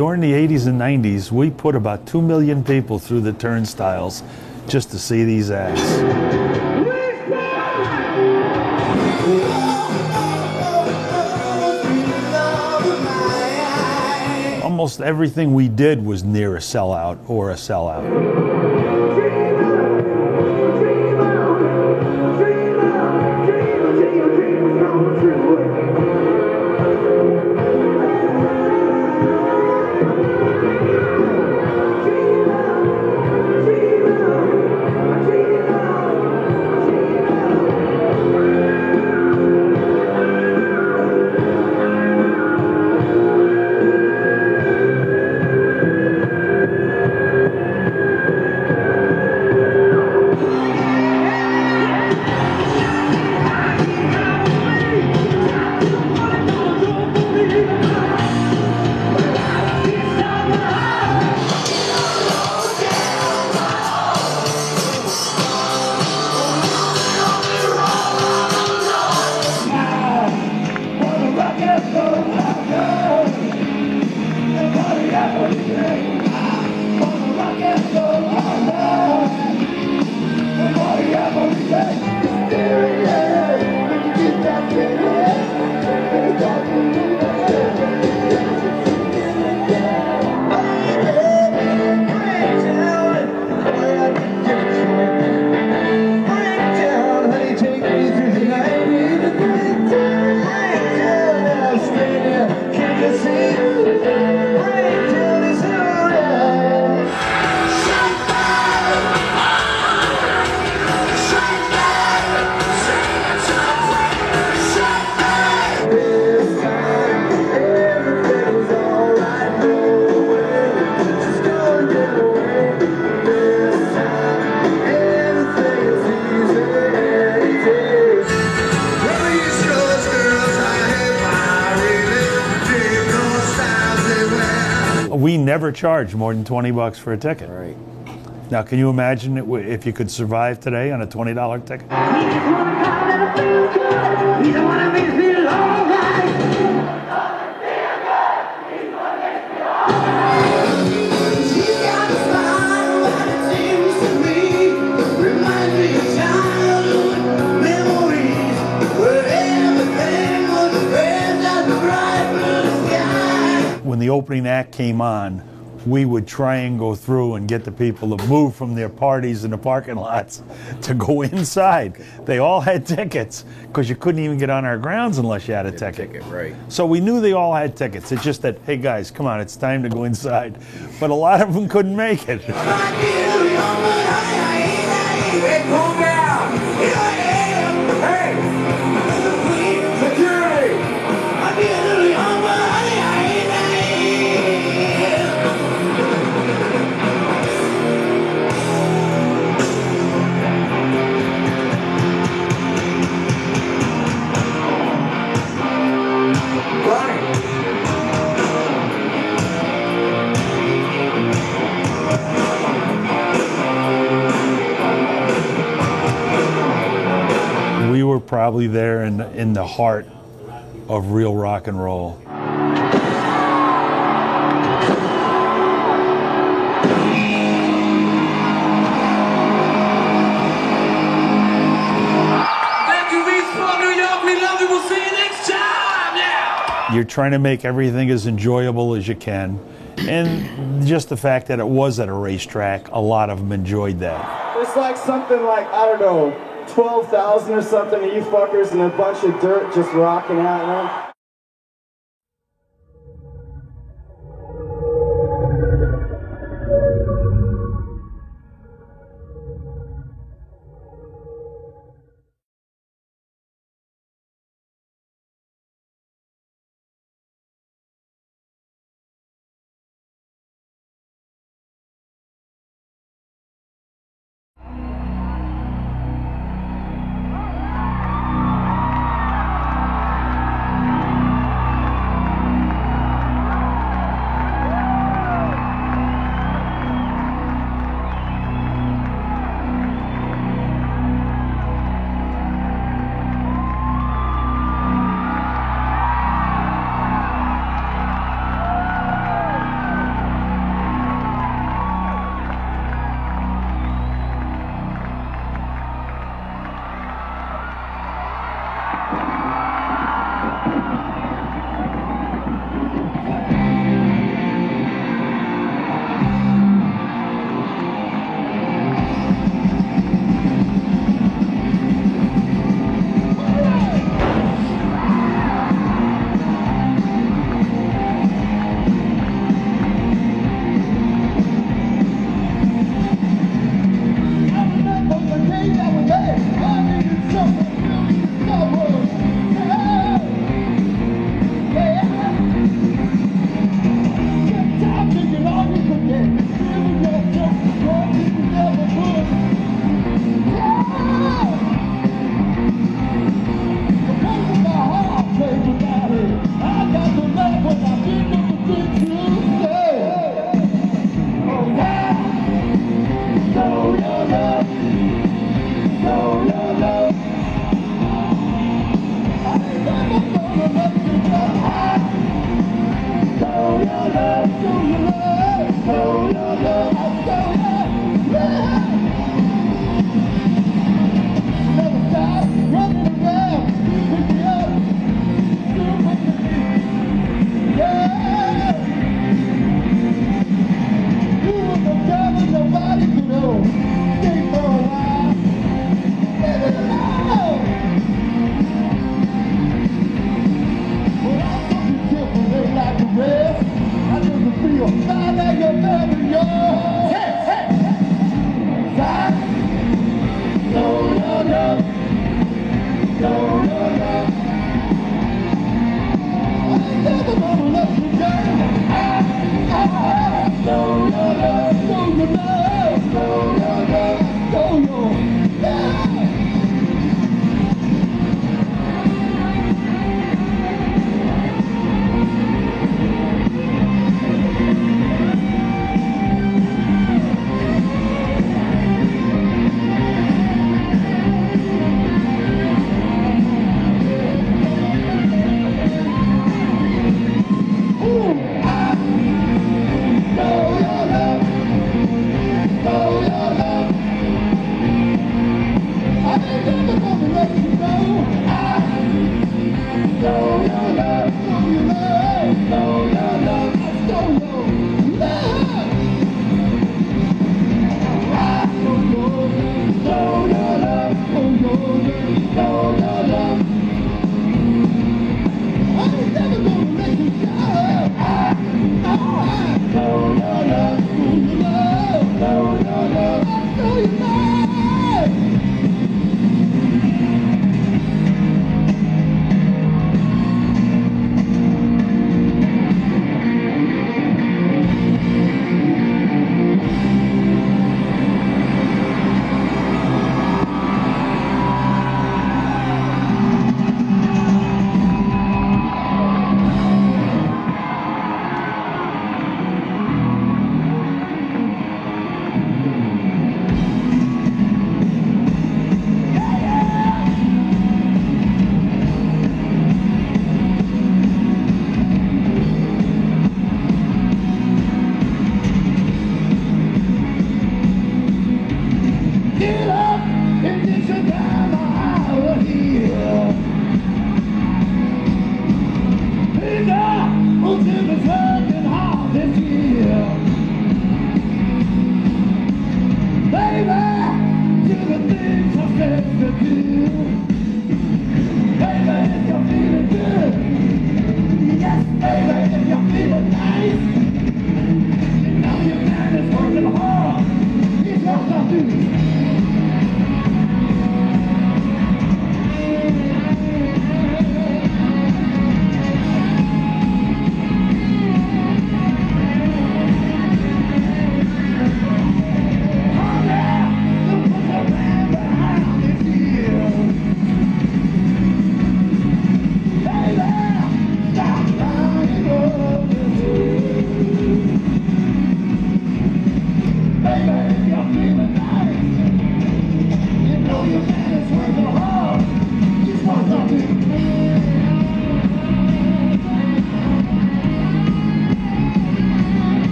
During the 80s and 90s, we put about 2 million people through the turnstiles just to see these acts. Almost everything we did was near a sellout or a sellout. We never charged more than 20 bucks for a ticket. Right. Now, can you imagine if you could survive today on a $20 ticket? When the opening act came on, we would try and go through and get the people to move from their parties in the parking lots to go inside. They all had tickets because you couldn't even get on our grounds unless you had a ticket. Right. So we knew they all had tickets. It's just that, hey guys, come on, it's time to go inside. But a lot of them couldn't make it. We were probably there in the heart of real rock and roll. Thank you, Beats from New York. We love you. We'll see you next time. Yeah. You're trying to make everything as enjoyable as you can. And just the fact that it was at a racetrack, a lot of them enjoyed that. It's like something like, I don't know, 12,000 or something of you fuckers and a bunch of dirt just rocking out, man.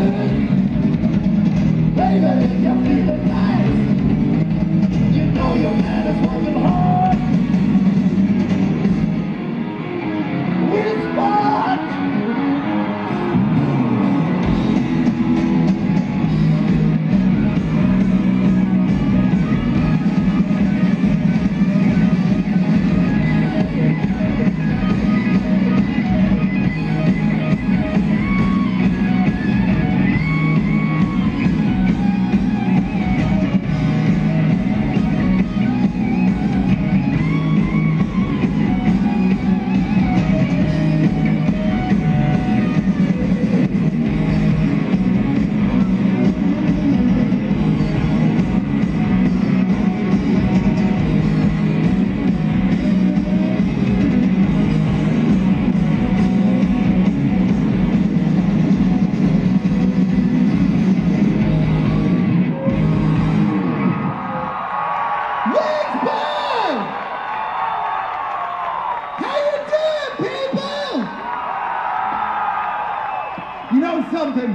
Baby, if you're feeling nice, you know your man is working hard. With spot. You know something?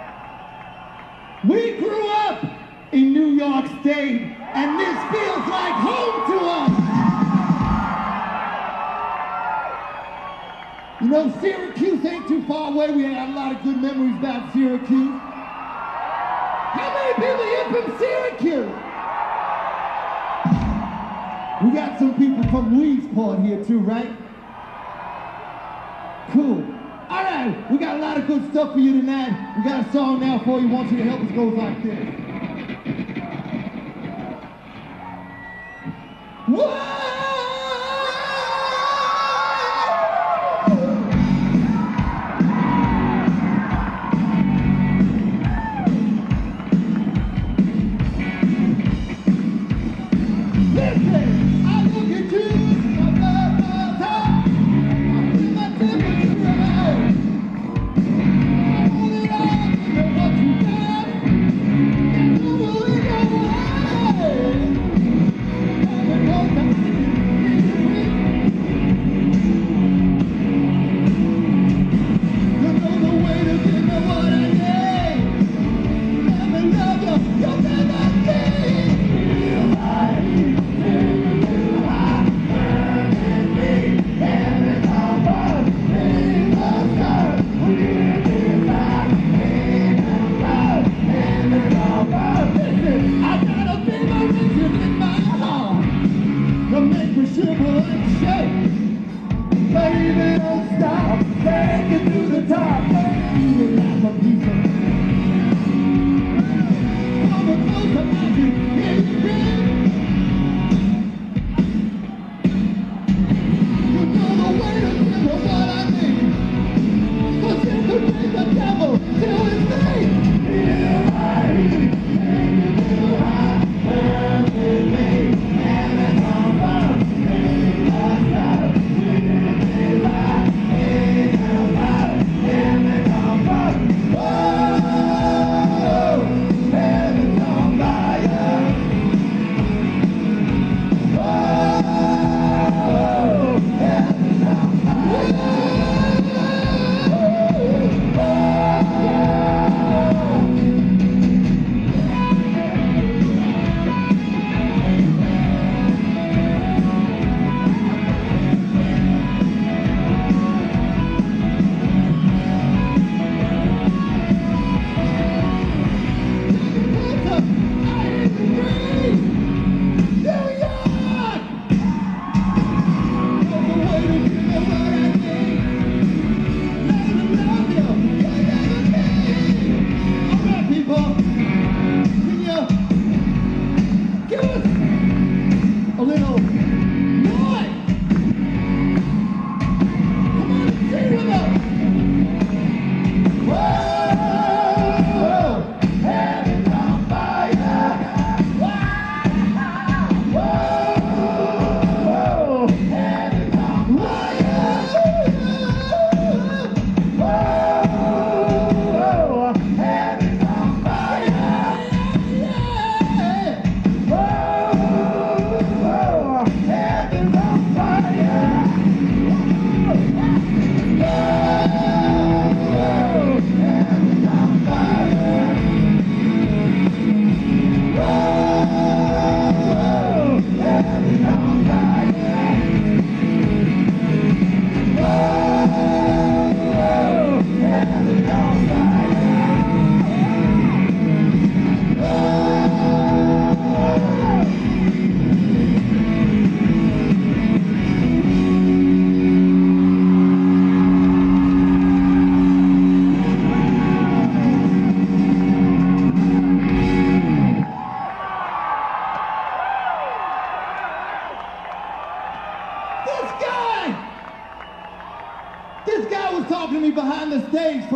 We grew up in New York State, and this feels like home to us. You know, Syracuse ain't too far away. We had a lot of good memories about Syracuse. How many people here from Syracuse? We got some people from Leesport here too, right? Cool. All right, we got a lot of good stuff for you tonight. We got a song now for you. Want you to help us go like this. Whoa!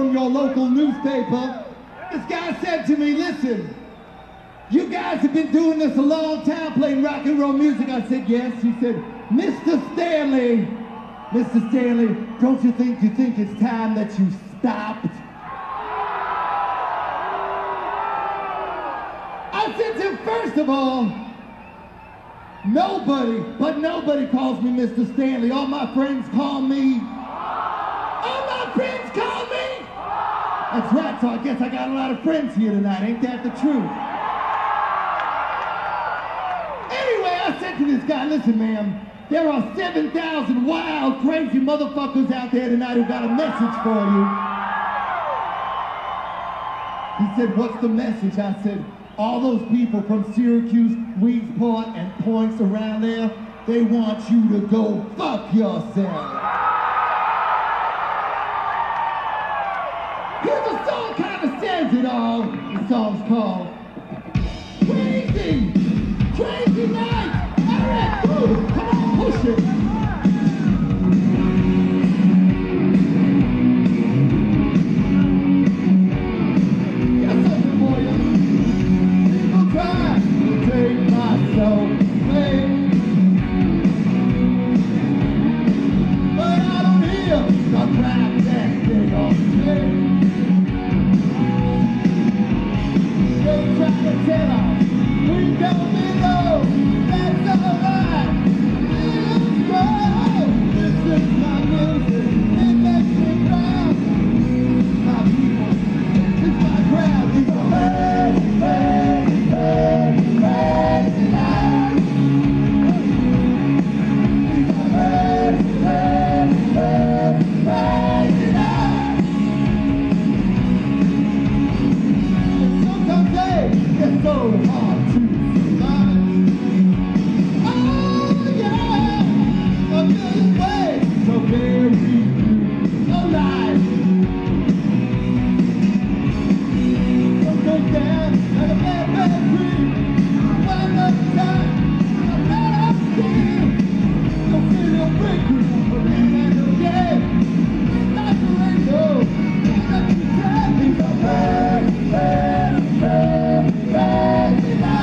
from your local newspaper. This guy said to me, listen, you guys have been doing this a long time, playing rock and roll music. I said, yes. He said, Mr. Stanley, don't you think it's time that you stopped? I said to him, first of all, nobody calls me Mr. Stanley. All my friends call me. That's right, so I guess I got a lot of friends here tonight. Ain't that the truth? Anyway, I said to this guy, listen, man, there are 7,000 wild, crazy motherfuckers out there tonight who got a message for you. He said, what's the message? I said, all those people from Syracuse, Weedsport, and points around there, they want you to go fuck yourself. Here's a song kind of says it all. The song's called Crazy, Crazy Night. Eric, come on, push it. Got something for you. People try to take my soul away, but I don't hear the crap that they all say. They try to tell us we don't belong. That's alright. Let's go. This is my music. It makes me proud. This is my people. This is my crowd. We go crazy, crazy, crazy, crazy night. We go crazy, crazy, crazy, crazy night. Someday it's so hard to survive. Oh yeah, a million ways to bury you alive. Some go down like a bad dream. One more time, I'm not up still. You'll feel your breakthrough for me and again. It's not the rainbow, it's not the time. It's a crazy, crazy, crazy night.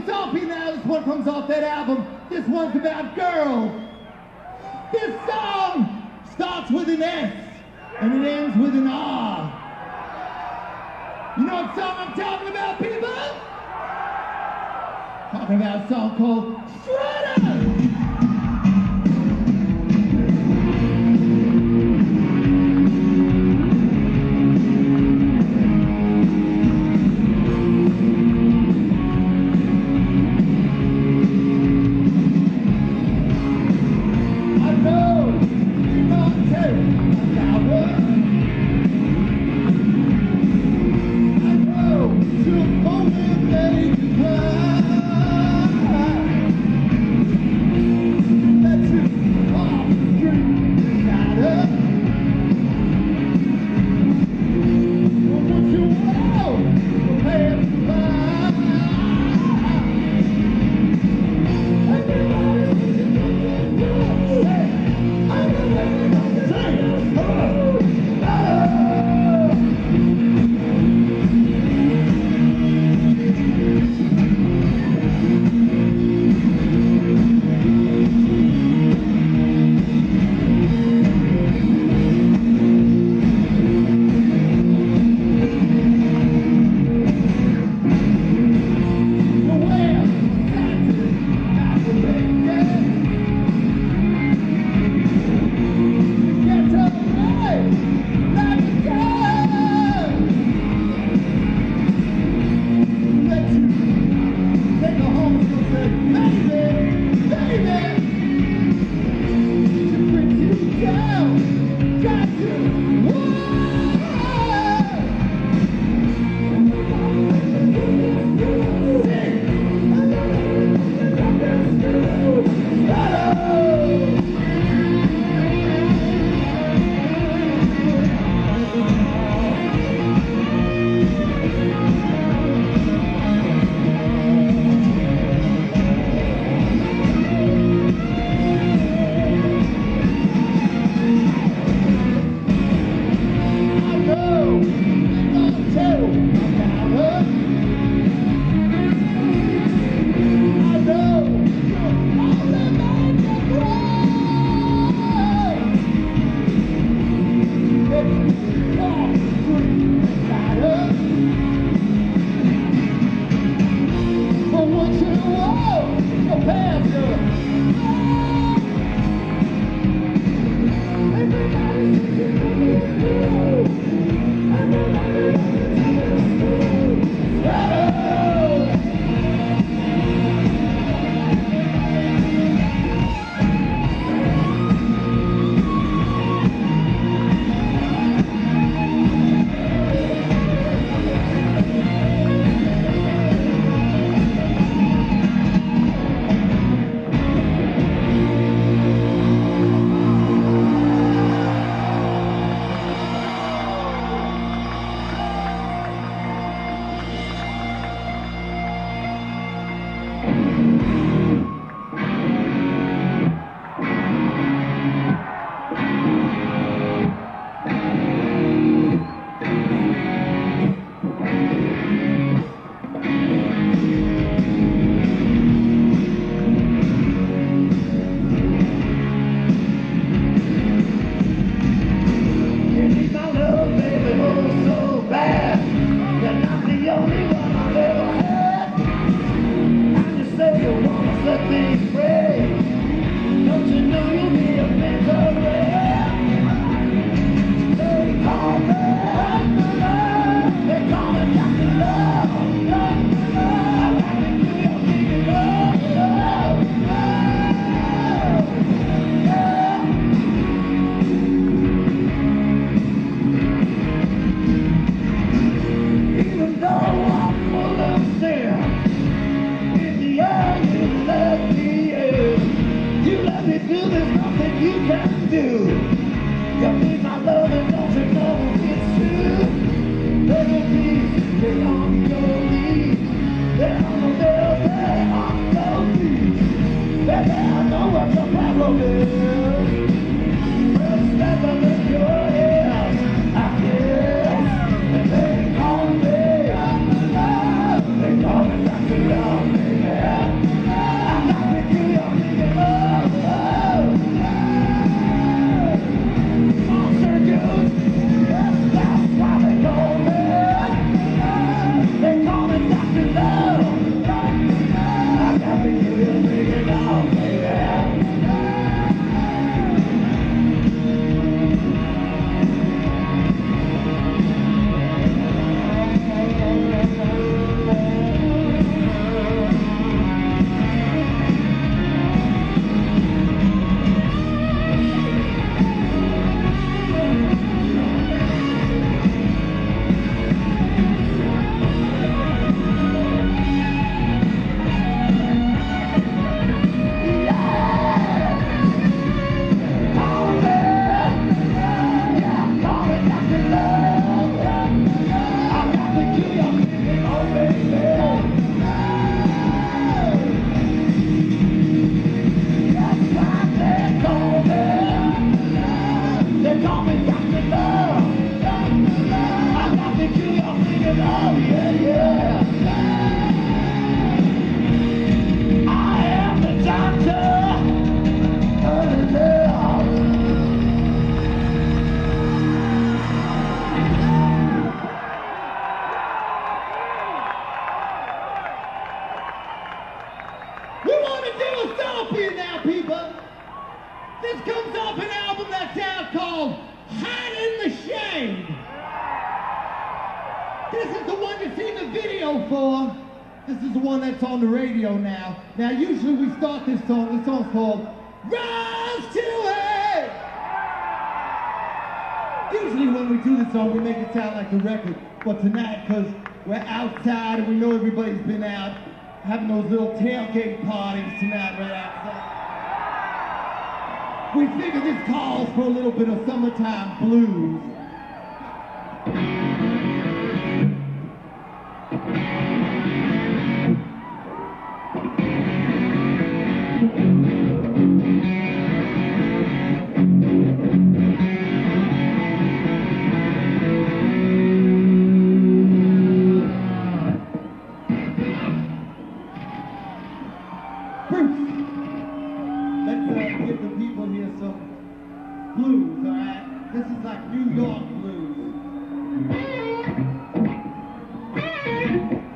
Sophie now. This one comes off that album. This one's about girls. This song starts with an S and it ends with an R. You know what song I'm talking about, people? Talking about a song called Shredder. They call me Dr. Love, baby. yeah, yeah. I am the doctor. Oh, yeah. We want to do a song for you now, people. This comes off an album that's out called Hide in the Shade. This is the one you see the video for. This is the one that's on the radio now. Now, usually we start this song. This song's called Rise to It. Usually when we do this song, we make it sound like a record. But tonight, because we're outside and we know everybody's been out having those little tailgate parties tonight right outside, we figure this calls for a little bit of summertime blues. Let's give the people here some blues, all right? This is like New York blues.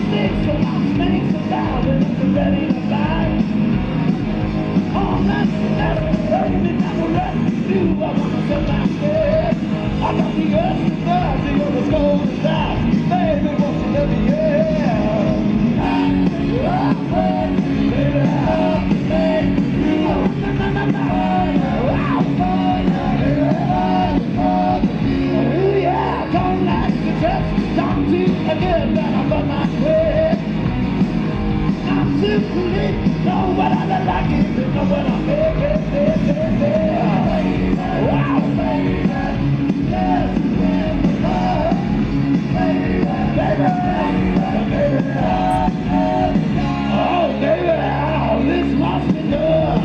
sticks and my snakes are down and it's ready to fly. Oh, that's baby, never rest. You, I wanna set my head. I got the earth to burn, the other's gold is out. Baby, won't you let me in? Know what I like it, know what I'm wow, baby, yes, oh, baby, oh, this must be love.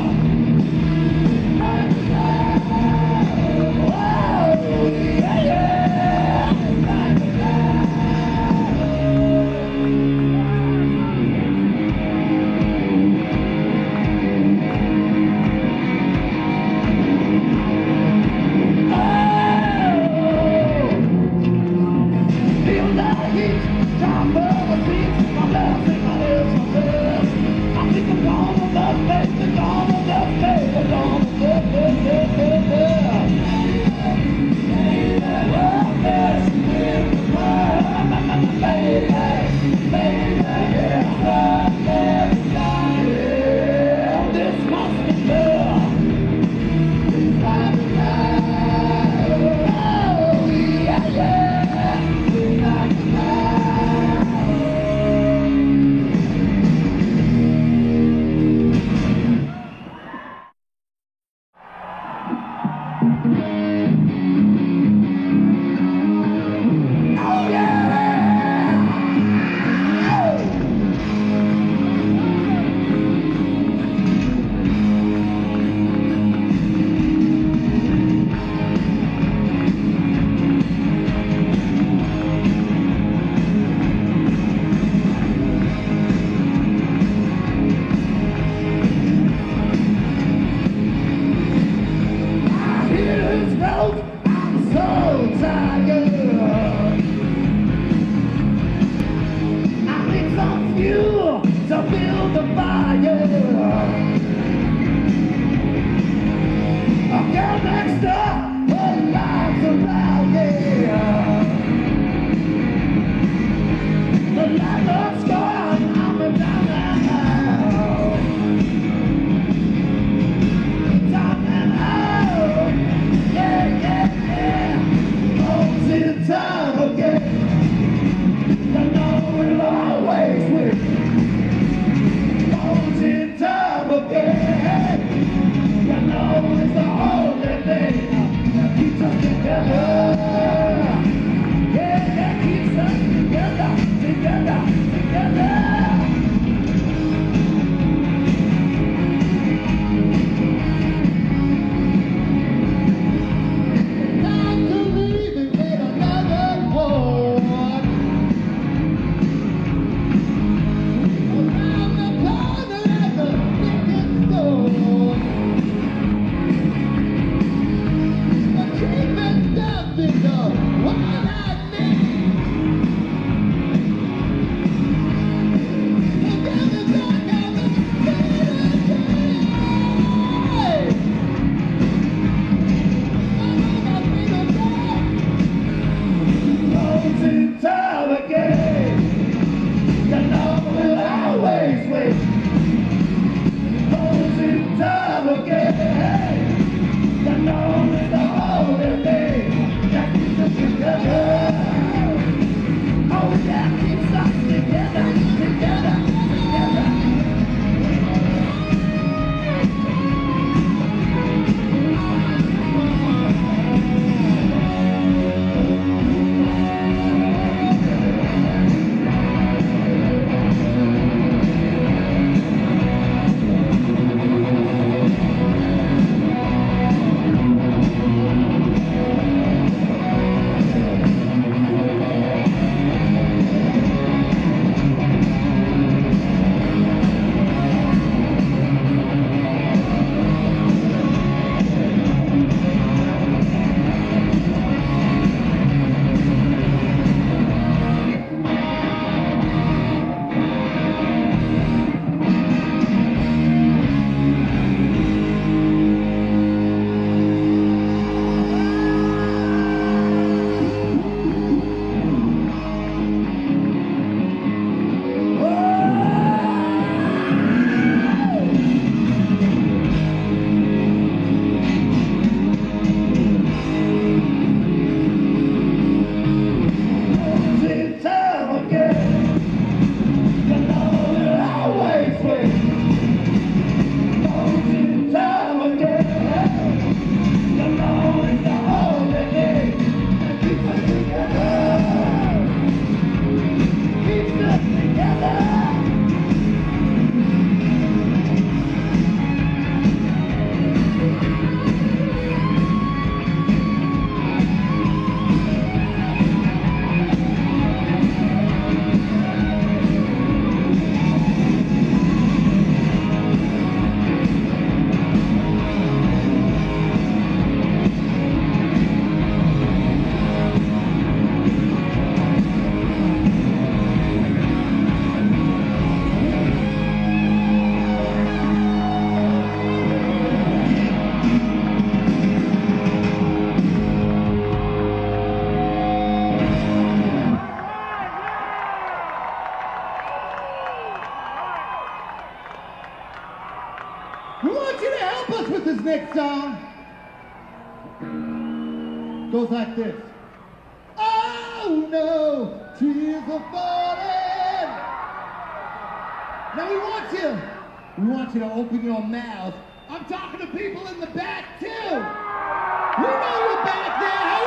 like this. Oh no, tears are falling. Now we want you to open your mouth. I'm talking to people in the back too. We know you're back there. How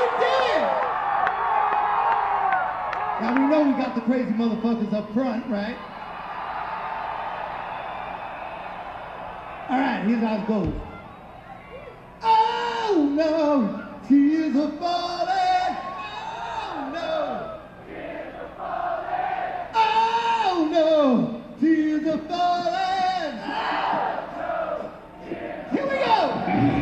you doing? Now we know we got the crazy motherfuckers up front, right? All right, here's how it goes. Oh no, tears are falling. Oh no, tears are falling. Oh no, tears are falling. Here we go.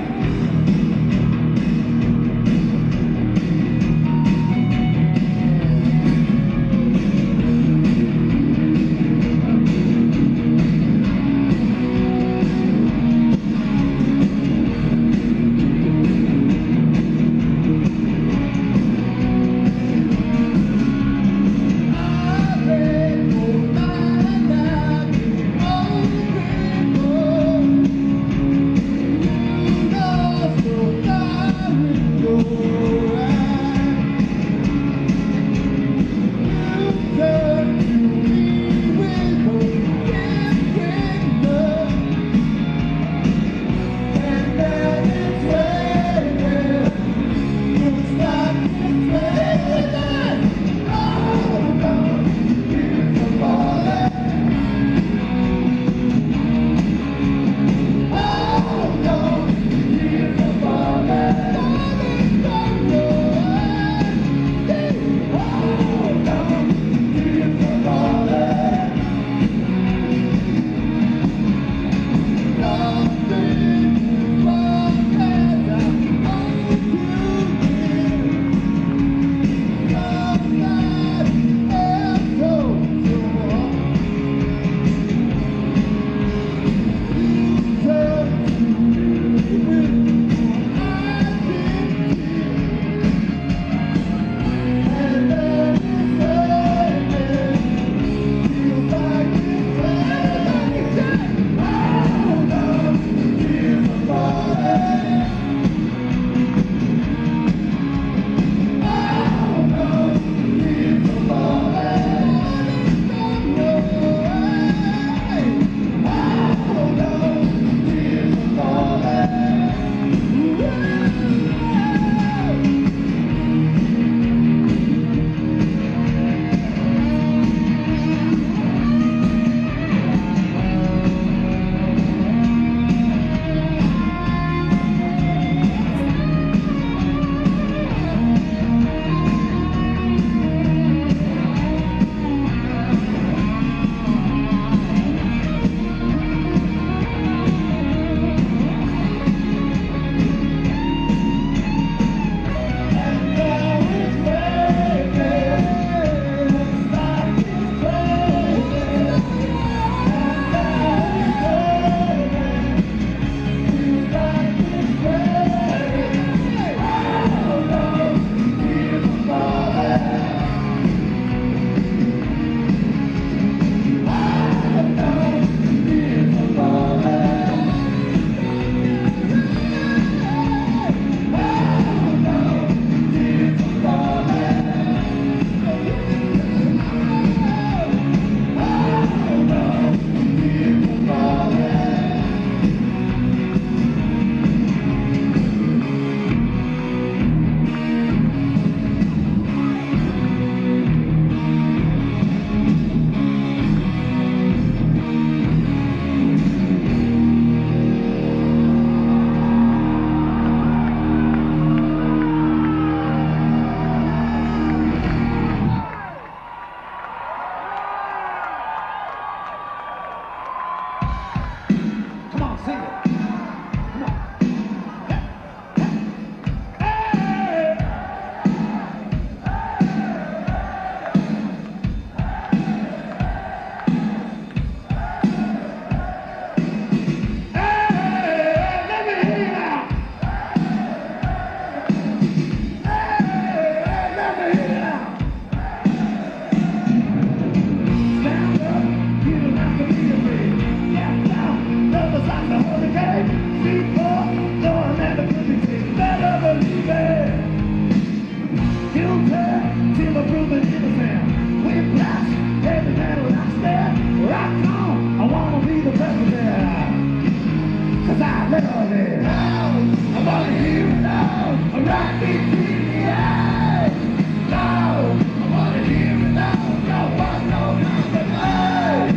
the best of it. 'Cause I love it. I wanna hear it now. Right between the eyes. Now, I wanna hear it now. No one, no compromise.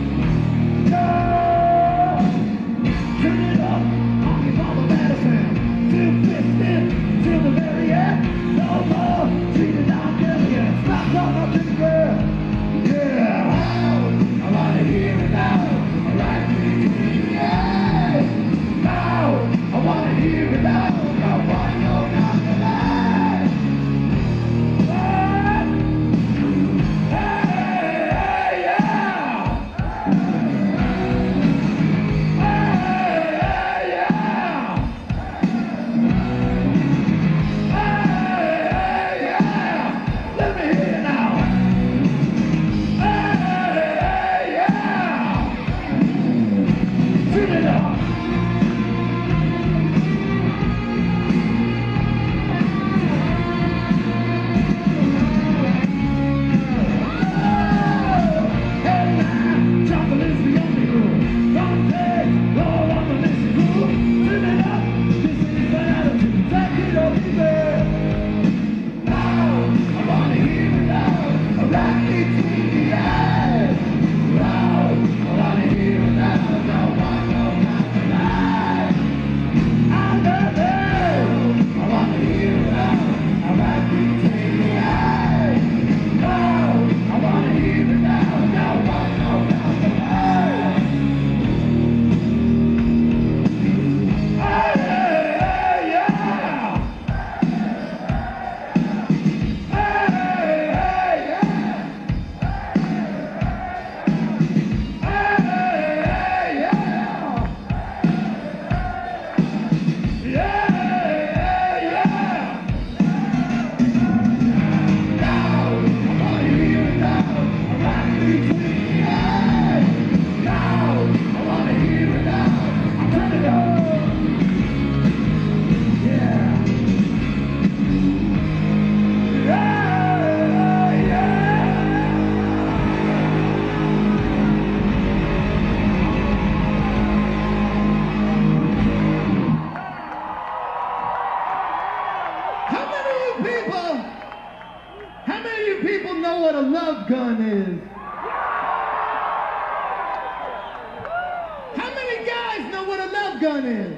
No. Turn it up. I'll give all the medicine. Till fisted, till the very end. No more treated out millions. Stop on up to the girl. Yeah. I wanna hear it now. Right between the eyes. Now, I wanna hear it now. No one, no compromise. Hey, yeah. Hey, yeah. Hey, yeah. Let me hear it now. Hey, yeah. Turn it up. How many of you people know what a love gun is? How many guys know what a love gun is?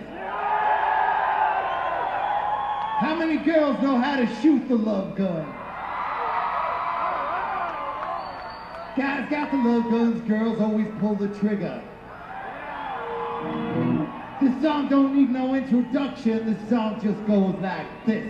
How many girls know how to shoot the love gun? Guys got the love guns, girls always pull the trigger. This song don't need no introduction, this song just goes like this.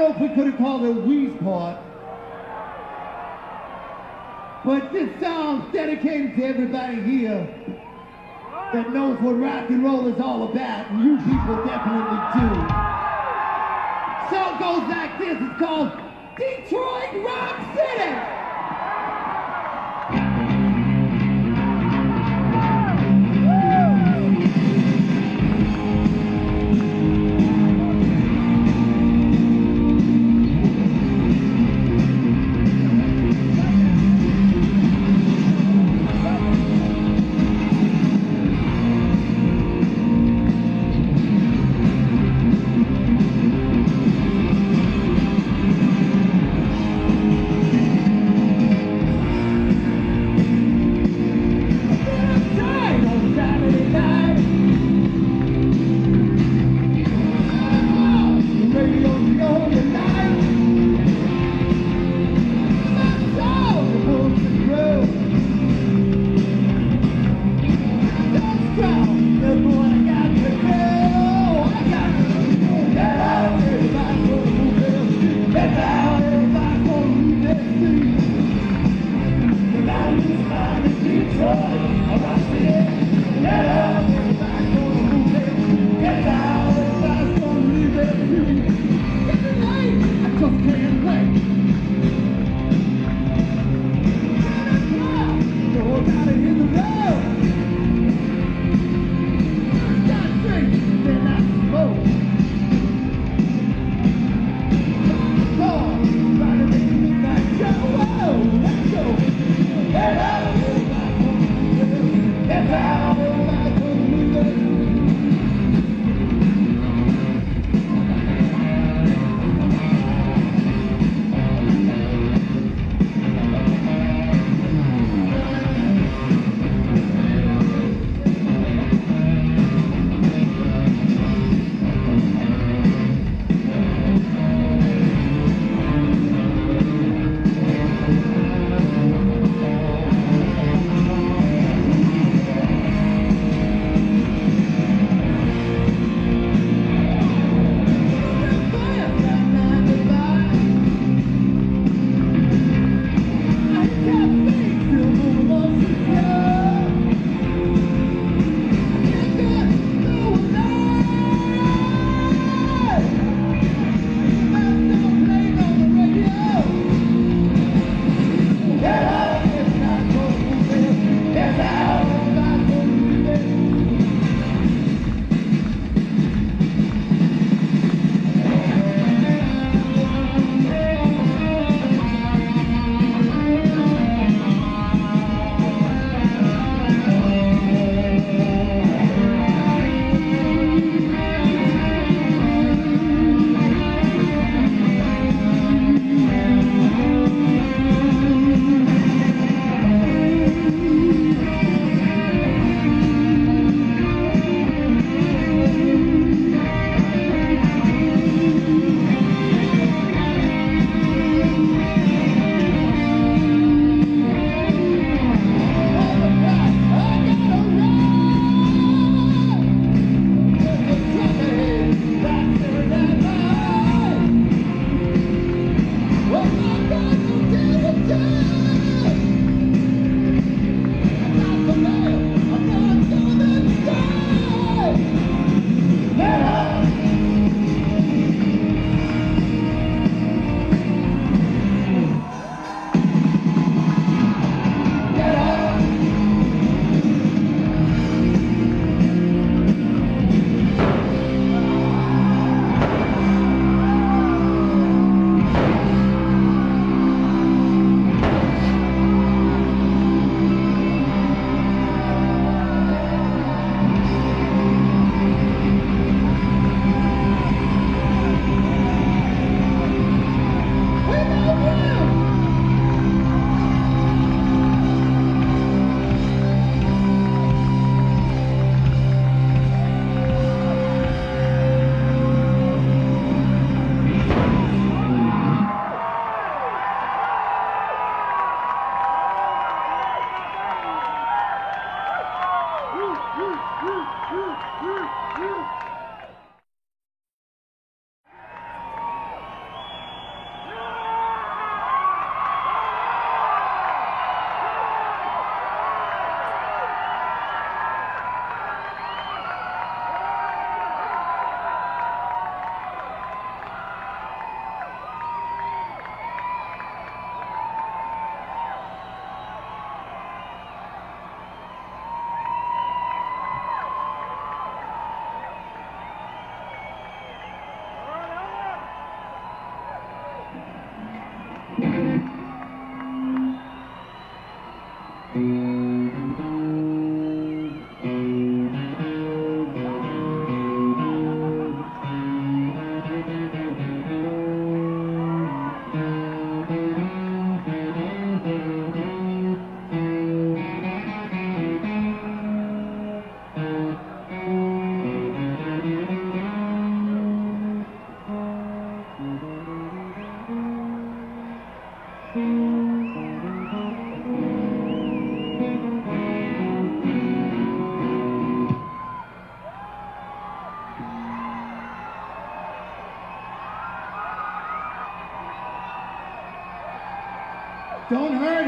know if we could have called it Weesport, but this song's dedicated to everybody here that knows what rock and roll is all about, and you people definitely do. Song goes like this, it's called Detroit Rock City!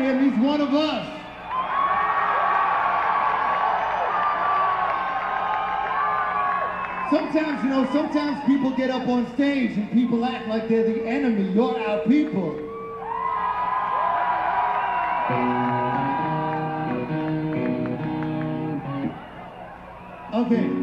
him, he's one of us. Sometimes, you know, sometimes people get up on stage and people act like they're the enemy. You're our people. Okay.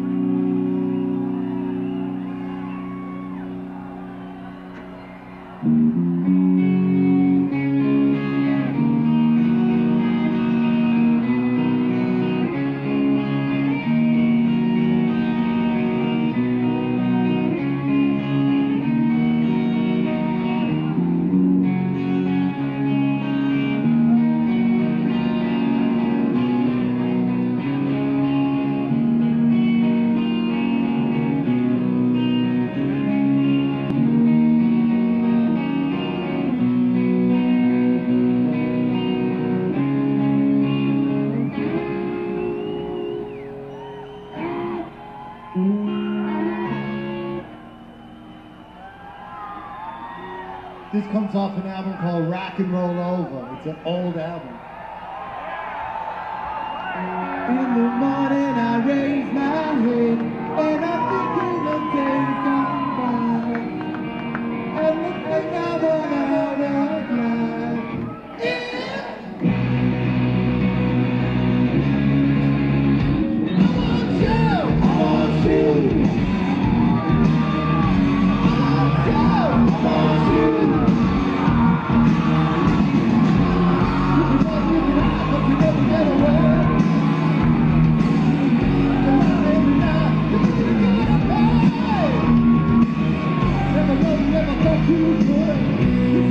This comes off an album called Rock and Roll Over. It's an old album. In the morning I raise my head and I'm thinking of days gone by and the thing I want out of life. I want you. Never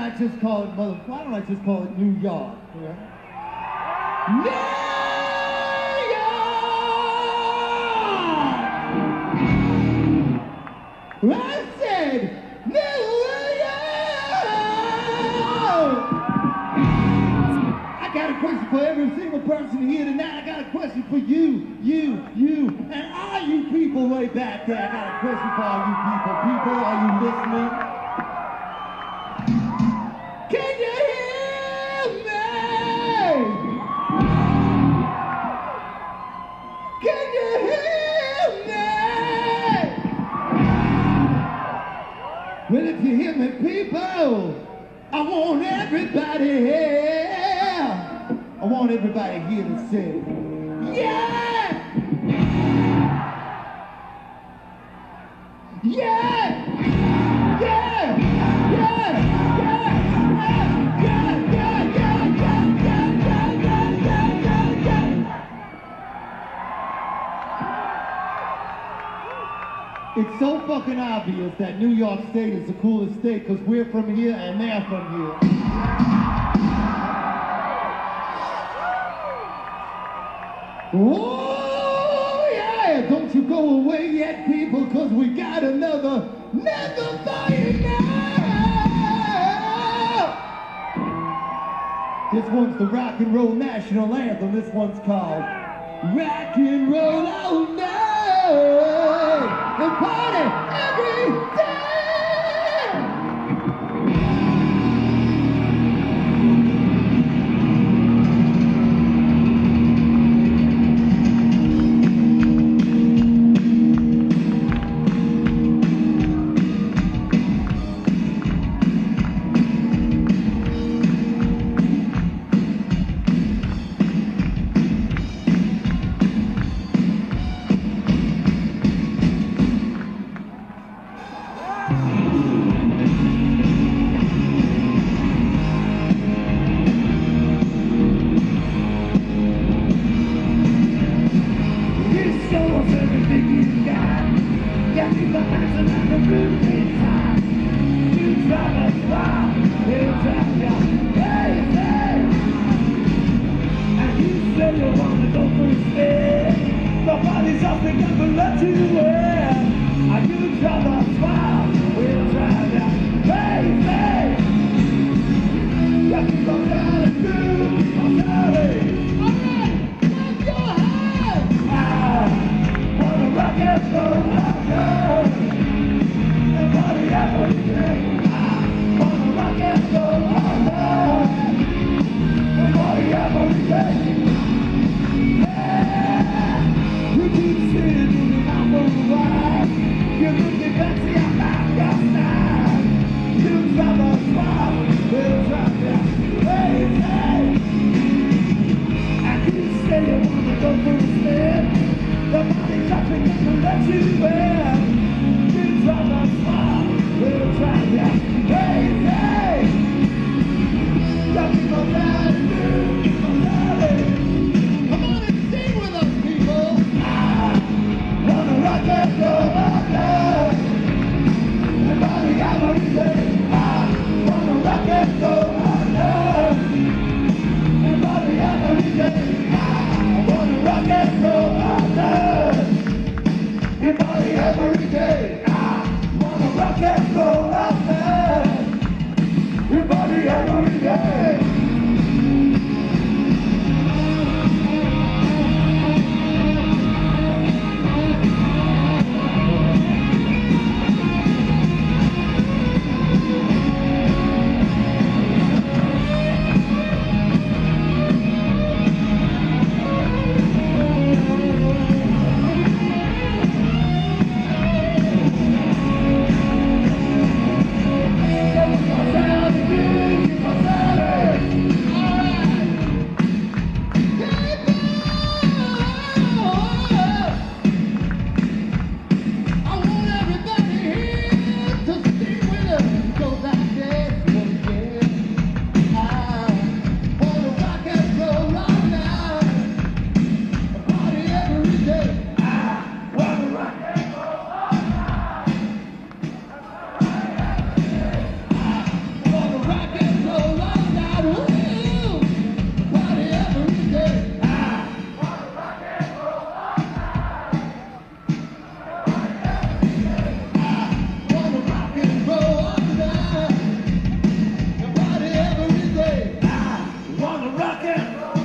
I just call it why don't I just call it New York? Yeah? New York! I said New York! I got a question for every single person here tonight. I got a question for you, and all you people way back there. I got a question for all you people. People, are you listening? Can you hear me? Can you hear me? Well, if you hear me, people, I want everybody here. I want everybody here to say, yeah! Yeah! Yeah! Yeah! It's so fucking obvious that New York State is the coolest state because we're from here and they're from here. Oh yeah! Don't you go away yet, people, because we got another fire now! This one's the rock and roll national anthem. This one's called Rock and Roll All Night and Party Every Day! Nobody's else they can let you in. And you try to smile, we'll try that crazy. You keep on down and do, I'm sorry. Alright, clap your hands. I wanna rock and roll, and party every day. I wanna rock and roll, and party every day. You keep sitting in the mouth of the ride. You're looking back, see I'm not your style. You try to smile, we'll try to crazy. And you say you wanna go for a spin. The money's dropping and to let you in. You try to smile, we'll try to crazy. Got people down and do, I'm sorry. rock and roll.